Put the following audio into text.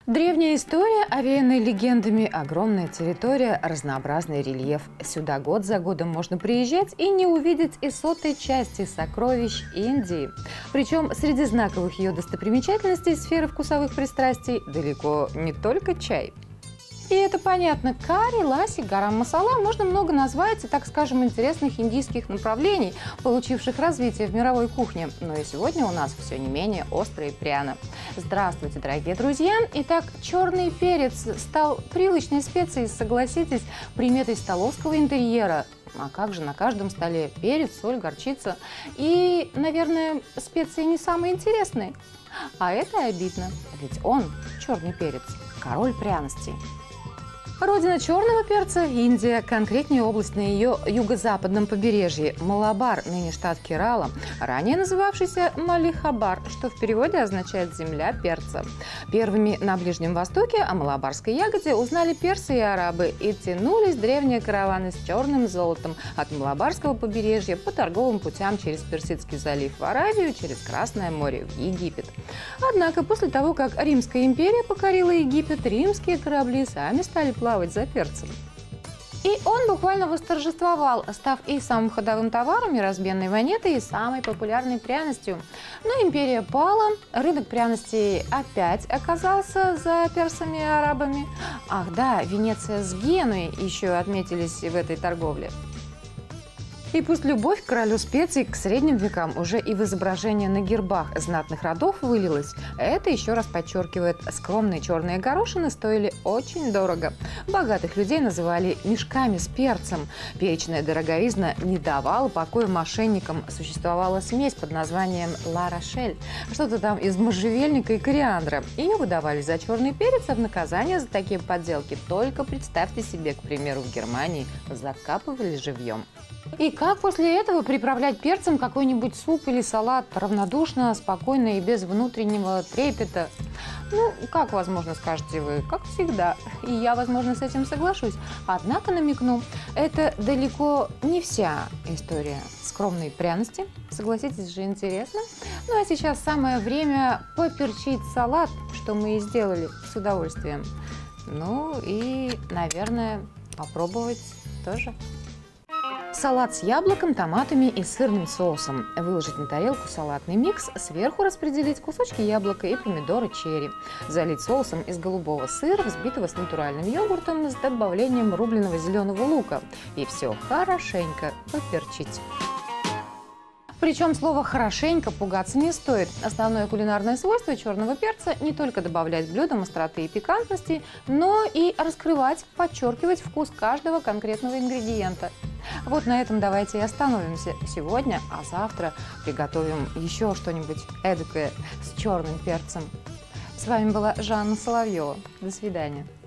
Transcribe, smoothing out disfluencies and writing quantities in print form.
Древняя история, овеянная легендами, огромная территория, разнообразный рельеф. Сюда год за годом можно приезжать и не увидеть и сотой части сокровищ Индии. Причем среди знаковых ее достопримечательностей сферы вкусовых пристрастий далеко не только чай. И это понятно. Карри, ласси, гарам масала можно много назвать и, так скажем, интересных индийских направлений, получивших развитие в мировой кухне. Но и сегодня у нас все не менее остро и пряно. Здравствуйте, дорогие друзья! Итак, черный перец стал привычной специей, согласитесь, приметой столовского интерьера. А как же на каждом столе перец, соль, горчица. И, наверное, специи не самые интересные. А это обидно, ведь он, черный перец, король пряностей. Родина черного перца – Индия, конкретнее область на ее юго-западном побережье – Малабар, ныне штат Керала, ранее называвшийся Малихабар, что в переводе означает «земля перца». Первыми на Ближнем Востоке о малабарской ягоде узнали персы и арабы, и тянулись древние караваны с черным золотом от Малабарского побережья по торговым путям через Персидский залив в Аравию, через Красное море в Египет. Однако после того, как Римская империя покорила Египет, римские корабли сами стали плавать за перцем. И он буквально восторжествовал, став и самым ходовым товаром, и разменной монетой, и самой популярной пряностью. Но империя пала, рынок пряностей опять оказался за персами и арабами. Ах да, Венеция с Генуей еще отметились в этой торговле. И пусть любовь к королю специй к средним векам уже и в изображение на гербах знатных родов вылилась, это еще раз подчеркивает, скромные черные горошины стоили очень дорого. Богатых людей называли мешками с перцем. Перечная дороговизна не давала покоя мошенникам. Существовала смесь под названием «Ла Рошель», что-то там из можжевельника и кориандра. Ее выдавали за черный перец, а в наказание за такие подделки только представьте себе, к примеру, в Германии закапывали живьем. И как после этого приправлять перцем какой-нибудь суп или салат равнодушно, спокойно и без внутреннего трепета? Ну, как, возможно, скажете вы, как всегда. И я, возможно, с этим соглашусь. Однако намекну, это далеко не вся история скромной пряности. Согласитесь же, интересно. Ну, а сейчас самое время поперчить салат, что мы и сделали с удовольствием. Ну и, наверное, попробовать тоже. Салат с яблоком, томатами и сырным соусом. Выложить на тарелку салатный микс, сверху распределить кусочки яблока и помидоры черри. Залить соусом из голубого сыра, взбитого с натуральным йогуртом, с добавлением рубленого зеленого лука. И все хорошенько поперчить. Причем слово «хорошенько» пугаться не стоит. Основное кулинарное свойство черного перца – не только добавлять блюдам остроты и пикантности, но и раскрывать, подчеркивать вкус каждого конкретного ингредиента. Вот на этом давайте и остановимся сегодня, а завтра приготовим еще что-нибудь эдакое с черным перцем. С вами была Жанна Соловьева. До свидания.